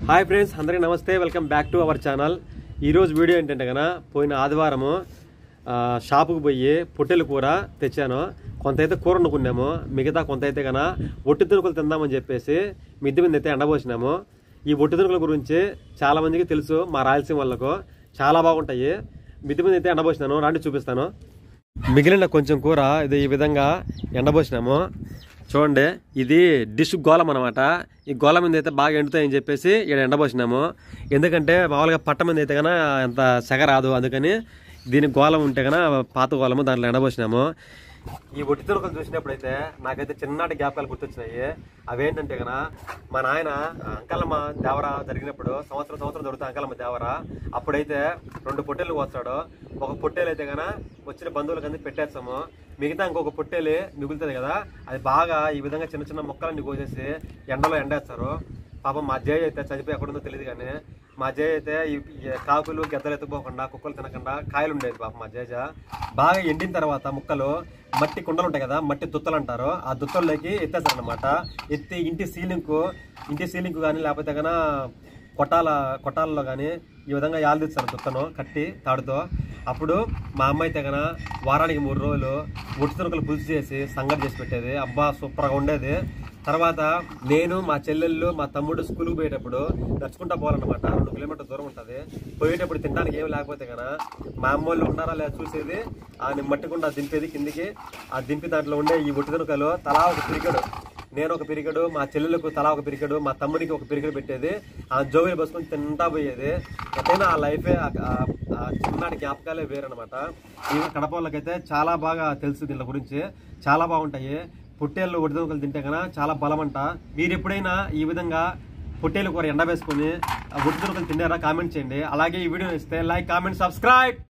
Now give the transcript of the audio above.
Hi friends, అందరికీ నమస్తే. Welcome back to our channel. ఈరోజు వీడియో ఏంటంటే కన్నా పోయిన ఆదివారము షాపుకు పోయి పొట్టెలు కూర తెచ్చాను. కొంత అయితే కూర వండుకున్నాము, మిగతా కొంత అయితే కన్నా ఒట్టి తునుకులు తిందామని చెప్పేసి మిద్దె మీద అయితే ఎండబోసినాము. ఈ ఒట్టి తునుకుల గురించి చాలా మందికి తెలుసు, మా రాయలసీమ వాళ్ళకు చాలా బాగుంటాయి. మిద్దె మీద అయితే ఎండబోసినాను, రాండి చూపిస్తాను. మిగిలిన కొంచెం కూర ఇది ఈ విధంగా ఎండబోసినాము. చూడండి, ఇది డిష్ గోళం అనమాట. ఈ గోళం మీద అయితే బాగా ఎండుతాయని చెప్పేసి ఇక్కడ ఎండబోసినాము. ఎందుకంటే మామూలుగా పట్ట మీద అయితే కన్నా ఎంత సెగ రాదు, అందుకని దీని గోళం ఉంటే కన్నా పాత గోళము దాంట్లో ఎండబోసినాము. ఈ ఒట్టి తునుకలు చూసినప్పుడైతే నాకైతే చిన్నటి జ్ఞాపకాలు గుర్తొచ్చినాయి. అవేంటంటే కన్నా మా నాయన అంకలమ్మ దేవర జరిగినప్పుడు సంవత్సరం దొరుకుతాయి అంకలమ్మ దేవర. అప్పుడైతే 2 పొట్టేలు కోస్తాడు. ఒక పొట్టేలు అయితే కన్నా వచ్చిన బంధువులకు అన్ని పెట్టేస్తాము, మిగతా ఇంకొక పొట్టేలు మిగులుతుంది కదా, అది బాగా ఈ విధంగా చిన్న చిన్న మొక్కలన్నీ కోసేసి ఎండలో ఎండేస్తారు. పాపం మా జయ అయితే చనిపోయి ఎక్కడుందో తెలియదు, కానీ మా జయ అయితే ఈ కాకులు గెద్దలు ఎత్తుకోకుండా కుక్కలు తినకుండా కాయలు ఉండేది. పాపం మా జయ బాగా ఎండిన తర్వాత ముక్కలు మట్టి కుండలు ఉంటాయి కదా, మట్టి దుత్తలు అంటారు, ఆ దుత్తల్లోకి ఎత్తేస్తారు అనమాట. ఎత్తి ఇంటి సీలింగ్ కానీ లేకపోతే కన్నా కొట్టాలలో కానీ ఈ విధంగా యాలుదిస్తారు దుత్తను కట్టి తాడుతో. అప్పుడు మా అమ్మ అయితే కన్నా వారానికి 3 రోజులు ఒట్టి తునుకలు పులుసు చేసి సంగటి చేసి పెట్టేది. అబ్బా సూపర్గా ఉండేది. తర్వాత నేను మా చెల్లెళ్ళు మా తమ్ముడు స్కూల్కి పోయేటప్పుడు నడుచుకుంటా పోవాలన్నమాట. 2 కిలోమీటర్ల దూరం ఉంటుంది. పోయేటప్పుడు తినడానికి ఏమి లేకపోతే కన్నా మా అమ్మ వాళ్ళు ఉన్నారా లేదా చూసేది, ఆ మట్టికుండా దింపేది కిందికి. ఆ దింపి దాంట్లో ఉండే ఈ ఒట్టి తునుకలు తలా ఒక పిరికెడు, నేను ఒక పిరికెడు, మా చెల్లెలకు తలా ఒక పిరికెడు, మా తమ్ముడికి ఒక పిరికెడు పెట్టేది. ఆ జోబీలు బసుకొని తింటా పోయేది. ఎంతైనా ఆ లైఫే, ఆ చిన్ననాటి జ్ఞాపకాలే వేరనమాట. ఈ కడప వాళ్ళకైతే చాలా బాగా తెలుసు దీని గురించి, చాలా బాగుంటాయి. పొట్టేళ్ళు ఒట్టి తునుకలు తింటే కన్నా చాలా బలమంట. మీరు ఎప్పుడైనా ఈ విధంగా పొట్టేలు కూర ఎండవేసుకొని ఒట్టి తునుకలు తిన్నారా? కామెంట్ చేయండి. అలాగే ఈ వీడియో ఇస్తే లైక్, కామెంట్, సబ్స్క్రైబ్.